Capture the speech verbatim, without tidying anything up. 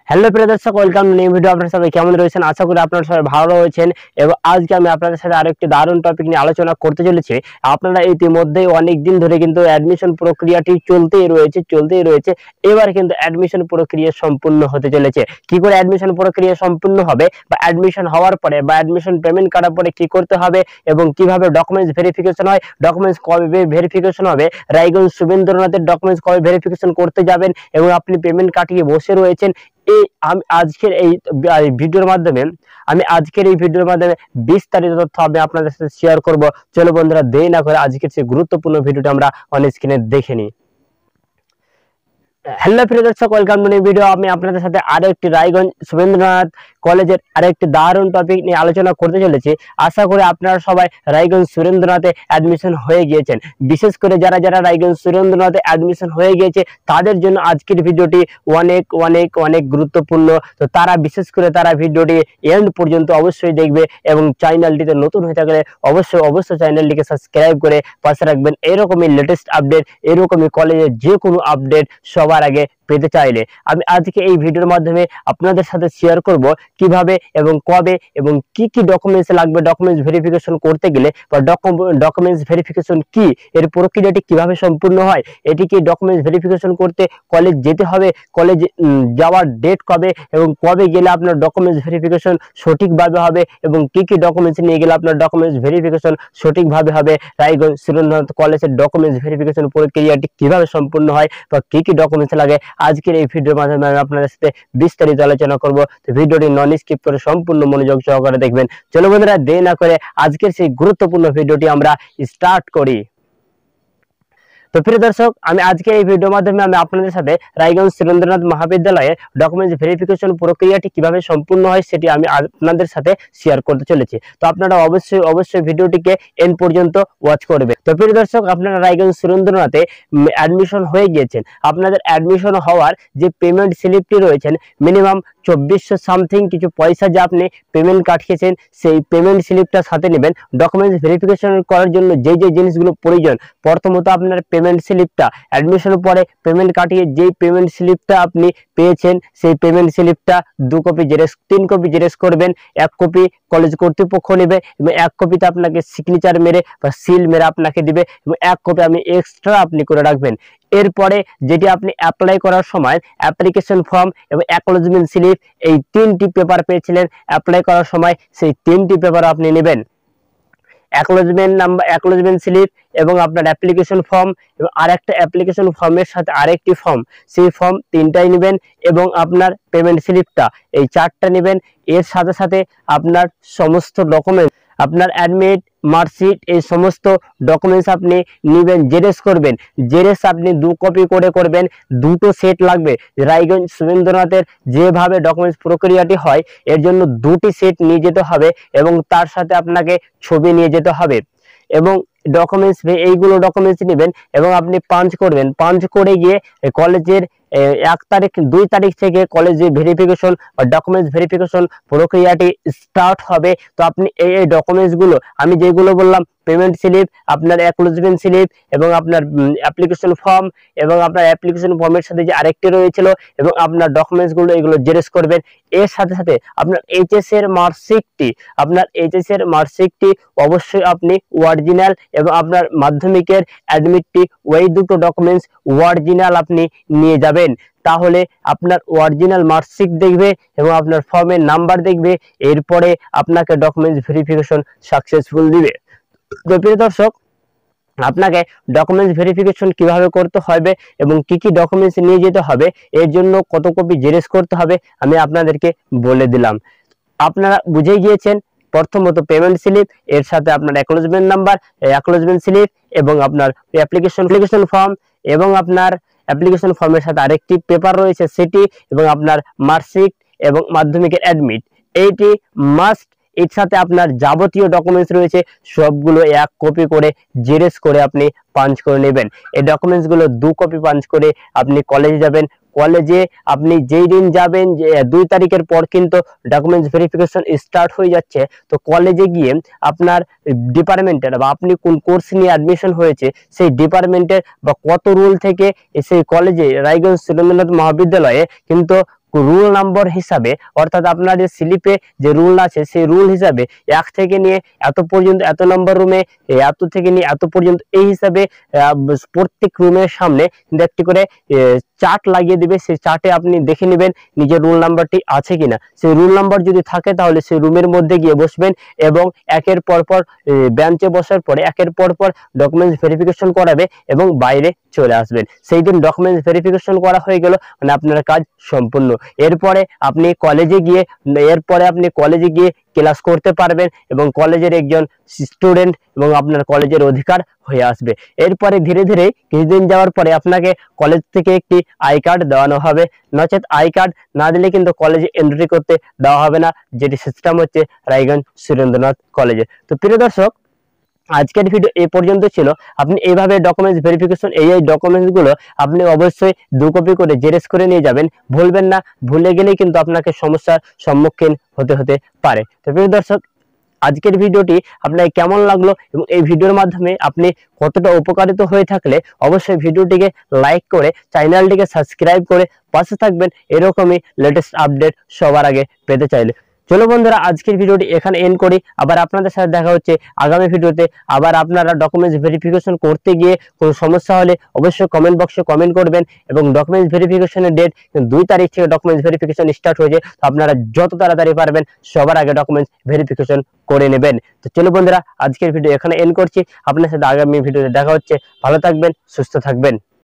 Hello প্রিয় দর্শক, welcome new video. আপনারা সবাই কেমন রয়েছেন? আশা করি আপনারা সবাই ভালো রয়েছেন। এবং আজকে আমি আপনাদের সাথে আরেকটি দারুণ টপিক নিয়ে আলোচনা করতে চলেছি। আপনারা ইতিমধ্যেই অনেক দিন ধরে কিন্তু অ্যাডমিশন প্রক্রিয়াটি চলতেই রয়েছে চলতেই রয়েছে এবার কিন্তু অ্যাডমিশন প্রক্রিয়া সম্পূর্ণ হতে চলেছে। কি করে অ্যাডমিশন প্রক্রিয়া সম্পূর্ণ হবে, বা অ্যাডমিশন হওয়ার পরে বা অ্যাডমিশন পেমেন্ট করার পরে কি করতে হবে, এবং কিভাবে ডকুমেন্টস ভেরিফিকেশন হয়, ডকুমেন্টস কবে ভেরিফিকেশন হবে, রায়গঞ্জ সুরেন্দ্রনাথের ডকুমেন্টস কবে ভেরিফিকেশন করতে যাবেন, এবং আপনি পেমেন্ট কাটিয়ে বসে রয়েছেন, এই আমি আজকের এই ভিডিওর মাধ্যমে আমি আজকের এই ভিডিওর মাধ্যমে বিস্তারিত তথ্য আমি আপনাদের সাথে শেয়ার করব। চলো বন্ধুরা, দেরি না করে আজকের সেই গুরুত্বপূর্ণ ভিডিওটা আমরা অন স্ক্রিনে দেখে নিই। হ্যালো প্রিয় দর্শক, ওয়েলকাম টু নিউ ভিডিও। আমি আপনাদের সাথে আরো একটি রায়গঞ্জ সুরেন্দ্রনাথ কলেজের আরেকটি দারুণ টপিক নিয়ে আলোচনা করতে চলেছি। আশা করি আপনারা সবাই রায়গঞ্জ সুরেন্দ্রনাথে অ্যাডমিশন হয়ে গিয়েছেন। বিশেষ করে যারা যারা রায়গঞ্জ সুরেন্দ্রনাথে অ্যাডমিশন হয়ে গিয়েছে তাদের জন্য আজকের ভিডিওটি অনেক অনেক অনেক গুরুত্বপূর্ণ। তো তারা বিশেষ করে তারা ভিডিওটি এন্ড পর্যন্ত অবশ্যই দেখবে, এবং চ্যানেলটিতে নতুন হয়ে থাকলে অবশ্যই অবশ্যই চ্যানেলটিকে সাবস্ক্রাইব করে পাশে রাখবেন। এরকমই লেটেস্ট আপডেট, এরকমই কলেজের যে কোনো আপডেট সবার আগে পেতে চাইলে আমি আজকে এই ভিডিওর মাধ্যমে আপনাদের সাথে শেয়ার করব কিভাবে এবং কবে এবং কি কি ডকুমেন্টস লাগবে ডকুমেন্টস ভেরিফিকেশন করতে গেলে, বা ডকুমেন্টস ভেরিফিকেশন কি, এর প্রক্রিয়াটি কিভাবে সম্পূর্ণ হয়, এটি কি ডকুমেন্টস ভেরিফিকেশন করতে কলেজ যেতে হবে, কলেজ যাওয়ার ডেট কবে, এবং কবে গেলে আপনার ডকুমেন্টস ভেরিফিকেশন সঠিকভাবে হবে, এবং কি কি ডকুমেন্টস নিয়ে গেলে আপনার ডকুমেন্টস ভেরিফিকেশন সঠিকভাবে হবে, রায়গঞ্জ সুরেন্দ্রনাথ কলেজের ডকুমেন্টস ভেরিফিকেশন প্রক্রিয়াটি কিভাবে সম্পূর্ণ হয়, বা কি কি ডকুমেন্টস লাগে, আজকের এই ভিডিওর মাধ্যমে আমি আপনাদের সাথে বিস্তারিত আলোচনা করব। তো ভিডিওটি নন স্কিপ করে সম্পূর্ণ মনোযোগ সহকারে দেখবেন। চলো বন্ধুরা, দেরি না করে আজকের সেই গুরুত্বপূর্ণ ভিডিওটি আমরা স্টার্ট করি। তো প্রিয় দর্শক, আমি আজকে এই ভিডিওর মাধ্যমে আমি আপনাদের সাথে রায়গঞ্জ সুরেন্দ্রনাথ মহাবিদ্যালয়ে ডকুমেন্টস ভেরিফিকেশন প্রক্রিয়াটি কিভাবে সম্পূর্ণ হয় সেটি আমি আপনাদের সাথে শেয়ার করতে চলেছি। তো আপনারা অবশ্যই অবশ্যই ভিডিওটিকে এন্ড পর্যন্ত ওয়াচ করবেন। তো প্রিয় দর্শক, আপনারা রায়গঞ্জ সুরেন্দ্রনাথে অ্যাডমিশন হয়ে গিয়েছেন। আপনাদের অ্যাডমিশন হওয়ার যে পেমেন্ট স্লিপটি রয়েছেন, মিনিমাম চব্বিশশো সামথিং কিছু পয়সা যে আপনি পেমেন্ট কাটিয়েছেন, সেই পেমেন্ট স্লিপটা সাথে নেবেন। ডকুমেন্টস ভেরিফিকেশন করার জন্য যে যে জিনিসগুলো প্রয়োজন, প্রথমত আপনার পেমেন্ট স্লিপটা, অ্যাডমিশনের পরে পেমেন্ট কাটিয়ে যেই পেমেন্ট স্লিপটা আপনি পেয়েছেন সেই পেমেন্ট স্লিপটা দু কপি জেরক্স, তিন কপি জেরক্স করবেন। এক কপি কলেজ কর্তৃপক্ষ নেবে, এবং এক কপিতে আপনাকে সিগনেচার মেরে বা সিল মেরে আপনাকে দিবে, এবং এক কপি আপনি এক্সট্রা আপনি করে রাখবেন। এরপরে যেটি আপনি অ্যাপ্লাই করার সময় অ্যাপ্লিকেশন ফর্ম এবং অ্যাকনোলেজমেন্ট স্লিপ, এই তিনটি পেপার পেয়েছিলেন অ্যাপ্লাই করার সময়, সেই তিনটি পেপার আপনি নেবেন। অ্যাকনোলেজমেন্ট নাম্বার, অ্যাকনোলেজমেন্ট স্লিপ এবং আপনার অ্যাপ্লিকেশন ফর্ম, এবং আরেকটা অ্যাপ্লিকেশন ফর্মের সাথে আরেকটি ফর্ম, সেই ফর্ম তিনটাই নেবেন, এবং আপনার পেমেন্ট স্লিপটা, এই চারটা নেবেন। এর সাথে সাথে আপনার সমস্ত ডকুমেন্ট, আপনার অ্যাডমিট, মার্কশিট, এই সমস্ত ডকুমেন্টস আপনি নেবেন, জেরক্স করবেন। জেরক্স আপনি দু কপি করে করবেন, দুটো সেট লাগবে। রায়গঞ্জ সুরেন্দ্রনাথের যেভাবে ডকুমেন্টস প্রক্রিয়াটি হয়, এর জন্য দুটি সেট নিয়ে যেতে হবে, এবং তার সাথে আপনাকে ছবি নিয়ে যেতে হবে। এবং ডকুমেন্টস, এইগুলো ডকুমেন্টস নেবেন এবং আপনি পাঞ্চ করবেন। পাঞ্চ করে গিয়ে কলেজের এক তারিখ দুই তারিখ থেকে কলেজে ভেরিফিকেশন বা ডকুমেন্টস ভেরিফিকেশন প্রক্রিয়াটি স্টার্ট হবে। তো আপনি এই এই ডকুমেন্টসগুলো আমি যেগুলো বললাম, পেমেন্ট স্লিপ, আপনার অ্যাকনোলেজমেন্ট স্লিপ, এবং আপনার অ্যাপ্লিকেশন ফর্ম, এবং আপনার অ্যাপ্লিকেশন ফর্মের সাথে যে আরেকটি রয়েছিল, এবং আপনার ডকুমেন্টসগুলো এগুলো জেরক্স করবেন। এর সাথে সাথে আপনার এইচএস এর মার্কশিটটি, আপনার এইচএস এর মার্কশিটটি অবশ্যই আপনি অরিজিনাল, এবং আপনার মাধ্যমিকের অ্যাডমিটটি, ওই দুটো ডকুমেন্টস অরিজিনাল আপনি নিয়ে যাবেন। তাহলে আপনার অরিজিনাল মার্কশিট দেখবে এবং আপনার ফর্মের নাম্বার দেখবে, এরপরে আপনাকে ডকুমেন্টস ভেরিফিকেশন সাকসেসফুল দিবে। তো প্রিয় দর্শক, আপনাকে ডকুমেন্টস ভেরিফিকেশন কিভাবে করতে হবে এবং কি কি ডকুমেন্টস নিয়ে যেতে হবে, এর জন্য কত কপি জেরক্স করতে হবে আমি আপনাদেরকে বলে দিলাম। আপনারা বুঝে গিয়েছেন। প্রথমত পেমেন্ট স্লিপ, এর সাথে আপনার অ্যাকনোলেজমেন্ট নাম্বার, অ্যাকনোলেজমেন্ট স্লিপ, এবং আপনার অ্যাপ্লিকেশন অ্যাপ্লিকেশন ফর্ম, এবং আপনার অ্যাপ্লিকেশন ফর্মের সাথে আরেকটি পেপার রয়েছে সেটি, এবং আপনার মার্কশিট এবং মাধ্যমিকের অ্যাডমিট, এইটি মাস্ট। এর সাথে আপনার যাবতীয় ডকুমেন্টস রয়েছে সবগুলো এক কপি করে জেরক্স করে আপনি পাঞ্চ করে নেবেন। এই ডকুমেন্টসগুলো দু কপি পাঞ্চ করে আপনি কলেজে যাবেন। কলেজে আপনি যেই দিন যাবেন, যে দুই তারিখের পর কিন্তু ডকুমেন্টস ভেরিফিকেশন স্টার্ট হয়ে যাচ্ছে। তো কলেজে গিয়ে আপনার ডিপার্টমেন্টের বা আপনি কোন কোর্স নিয়ে অ্যাডমিশন হয়েছে সেই ডিপার্টমেন্টের বা কত রুল থেকে সেই কলেজে রায়গঞ্জ সুরেন্দ্রনাথ মহাবিদ্যালয়ে কিন্তু রুল নাম্বার হিসাবে, অর্থাৎ আপনার যে স্লিপে যে রুল আছে সেই রুল হিসাবে এক থেকে নিয়ে এত পর্যন্ত এত নম্বর রুমে, এত থেকে নিয়ে এত পর্যন্ত, এই হিসাবে প্রত্যেক রুমের সামনে কিন্তু একটি করে চার্ট লাগিয়ে দিবে। সেই চার্টে আপনি দেখে নেবেন নিজের রুল নাম্বারটি আছে কিনা। সেই রুল নাম্বার যদি থাকে তাহলে সেই রুমের মধ্যে গিয়ে বসবেন এবং একের পর পর বেঞ্চে বসার পরে একের পর পর ডকুমেন্টস ভেরিফিকেশন করাবে এবং বাইরে চলে আসবেন। সেই দিন ডকুমেন্টস ভেরিফিকেশন করা হয়ে গেল মানে আপনার কাজ সম্পূর্ণ। এরপরে আপনি কলেজে গিয়ে এরপরে আপনি কলেজে গিয়ে ক্লাস করতে পারবেন এবং কলেজের একজন স্টুডেন্ট এবং আপনার কলেজের অধিকার হয়ে আসবে। এরপরে ধীরে ধীরে কিছুদিন যাওয়ার পরে আপনাকে কলেজ থেকে একটি আই কার্ড দেওয়ানো হবে, নচেত আই কার্ড না দিলে কিন্তু কলেজে এন্ট্রি করতে দেওয়া হবে না, যেটি সিস্টেম হচ্ছে রায়গঞ্জ সুরেন্দ্রনাথ কলেজে। তো প্রিয় দর্শক, আজকের ভিডিও এই পর্যন্ত ছিল। আপনি এইভাবে ডকুমেন্টস ভেরিফিকেশন এই এই ডকুমেন্টসগুলো আপনি অবশ্যই দু কপি করে জেরক্স করে নিয়ে যাবেন, ভুলবেন না। ভুলে গেলেই কিন্তু আপনাকে সমস্যার সম্মুখীন হতে হতে পারে। তো প্রিয় দর্শক, আজকের ভিডিওটি আপনার কেমন লাগলো এবং এই ভিডিওর মাধ্যমে আপনি কতটা উপকারিত হয়ে থাকলে অবশ্যই ভিডিওটিকে লাইক করে চ্যানেলটিকে সাবস্ক্রাইব করে পাশে থাকবেন এরকমই লেটেস্ট আপডেট সবার আগে পেতে চাইলে। চলো বন্ধুরা, আজকের ভিডিওটি এখানে এন্ড করি। আবার আপনাদের সাথে দেখা হচ্ছে আগামী ভিডিওতে। আবার আপনারা ডকুমেন্টস ভেরিফিকেশন করতে গিয়ে কোনো সমস্যা হলে অবশ্যই কমেন্ট বক্সে কমেন্ট করবেন এবং ডকুমেন্টস ভেরিফিকেশনের ডেট দুই তারিখ থেকে ডকুমেন্টস ভেরিফিকেশন স্টার্ট হয়েছে। তো আপনারা যত তাড়াতাড়ি পারবেন সবার আগে ডকুমেন্টস ভেরিফিকেশন করে নেবেন। তো চলো বন্ধুরা, আজকের ভিডিও এখানে এন্ড করছি। আপনার সাথে আগামী ভিডিওতে দেখা হচ্ছে। ভালো থাকবেন, সুস্থ থাকবেন।